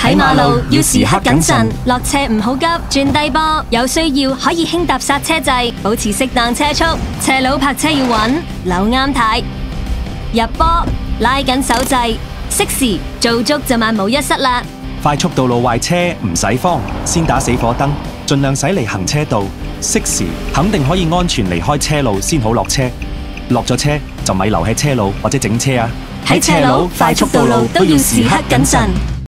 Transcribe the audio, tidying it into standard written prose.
喺馬路要時刻謹慎，落車唔好急，轉低波，有需要可以輕踏剎車掣，保持適當車速。斜路泊車要穩，扭啱軚，入波拉緊手掣，適時做足就萬無一失啦。 快速道路壞車唔使慌，先打死火燈，盡量駛離行車道，適時肯定可以安全離開車路先好落車。落咗車就咪留喺車路或者整車啊！ 喺斜路、快速道路都要時刻謹慎。